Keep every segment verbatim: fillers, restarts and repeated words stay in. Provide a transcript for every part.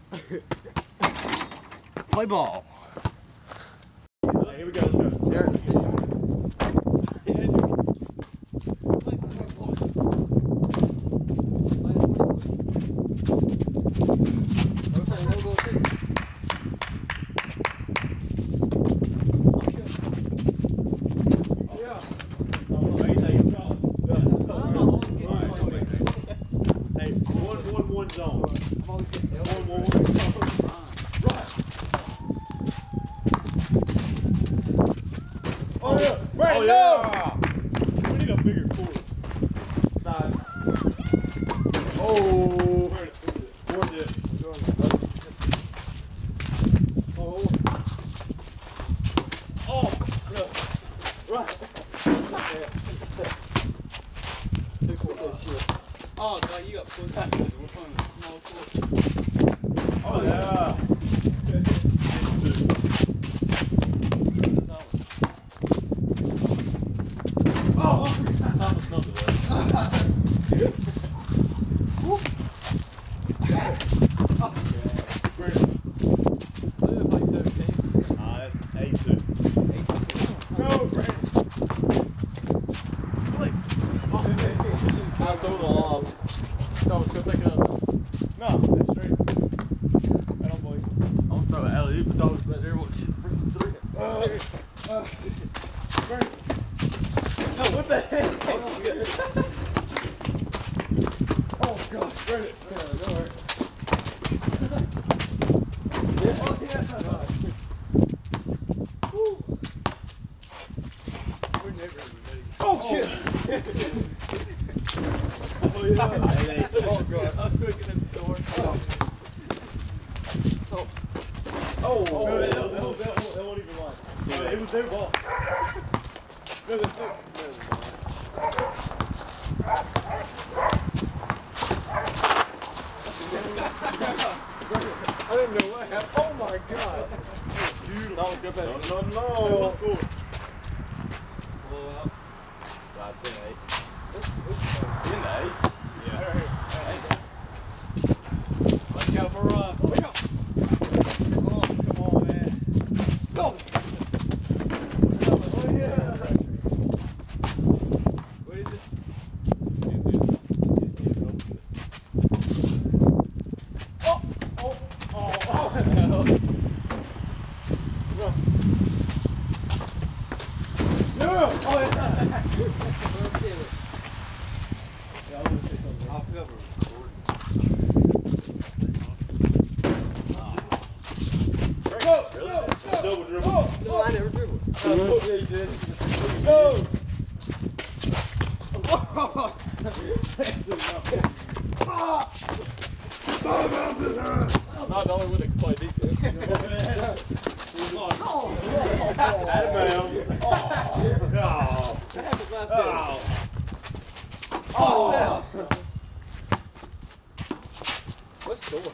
Play ball. Right, here we go. Let's go. There. Right, oh, no! Yeah. We need a bigger court. Five. Oh. Where is it? Where's it? Oh. Oh. No. Right. Oh, God, you got put back. We're playing a small court. Oh, yeah. Oh shit! Oh yeah! Oh god! I was looking at the door. Oh! Oh! Oh! That, that, that, that won't even lie. Yeah, it was their ball. No, that's not. I didn't know what happened. Oh my god! Beautiful. That was good. No, no, no. Let's go. That's an eight. In the eight? Yeah. Right here. Let's go for a run. Oh, come on, man. Go! Oh, yeah. What is it? Oh! Oh! Oh! Oh! I'll cover it. Go! Really? Go! Double dribble. Oh! No, I never dribbled. Oh, yeah, you did. Go! Not the only one that can play defense. Oh! Out of bounds. Oh. That happened last Oh. Oh! Let's score.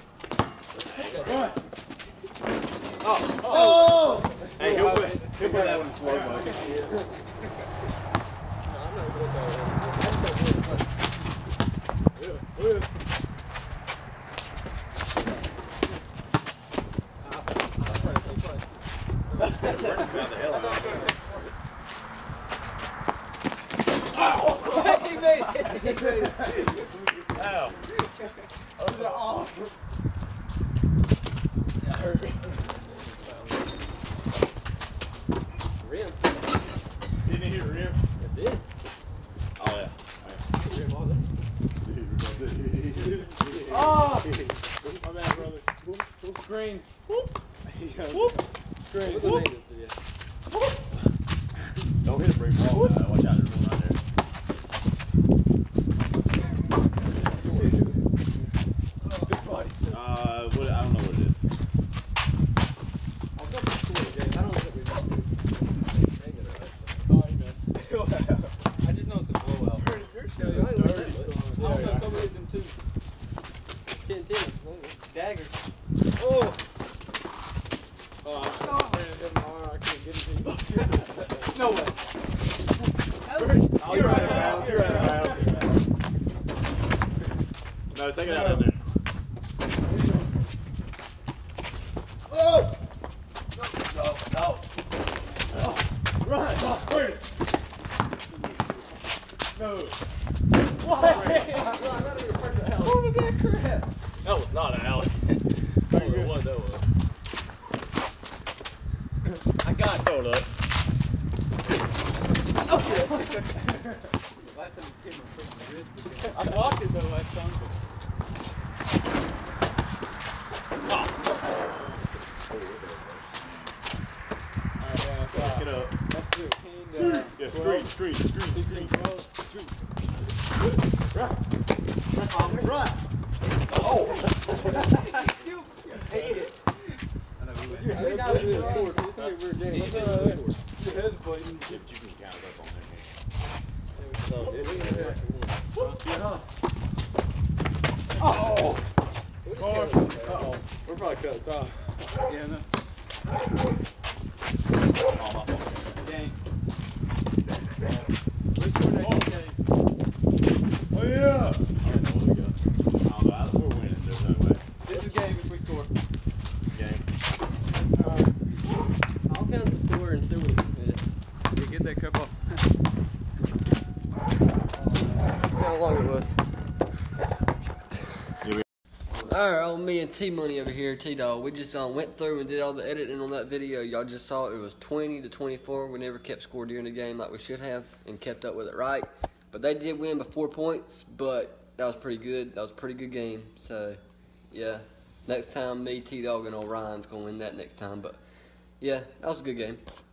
Oh! Oh! Hey, he'll put, he'll put that one in slow mo. I'm not good at He made it! He made it! Ow. Those are off. That hurt. Rim. Didn't you hear rim? It did. Oh, yeah. Rim all day. Oh! My bad, brother. Full screen. Whoop. Screen. Whoop. Whoop. Don't hit a break ball. Uh, watch out, there's one right there. Big body. Uh, what, I don't know what it is. I'll go for score, Jay. I don't think we missed it. Dang it, right? Oh, he missed. I just know it's a blowout. You're Yeah, dirty. it's dirty. I don't know, cover with them too. ten ten. Daggers. Oh! Oh, I Oh. ran it in my arm. I couldn't get it to you. No way. You're right about You're right about No, take it out of there. No! No, no, no. Run! Burn it! No. What? What was that crap? That was not an alley. I don't know what that was. I got it. Hold up. Oh shit. Last time you came my freaking wrist. I blocked it though last time. Get up. That's the king. Uh, Yeah, screen, screen, screen, screen. Right. Right. Oh. You hate it. I know we went. I think I was doing a score. It's gonna be a weird game. What's up? Your head's bleeding. You can count it up on there. So, did we Yeah. Oh. Uh-oh. We're probably cut the top. Yeah, no. Oh, my fault. Game. We're scoring that game. Oh, yeah. I don't know what we got. I don't know. I- We're winning. There's no way. This is game if we score. Game. I'll count the score and see what it is. Yeah, get that cup off. See how long it was. Alright, old me and T-Money over here, T-Dog. We just um, went through and did all the editing on that video. Y'all just saw it was twenty to twenty-four. We never kept score during the game like we should have and kept up with it right. But they did win by four points, but that was pretty good. That was a pretty good game. So, yeah. Next time, me, T-Dog, and O'Rion's going to win that next time. But, yeah, that was a good game.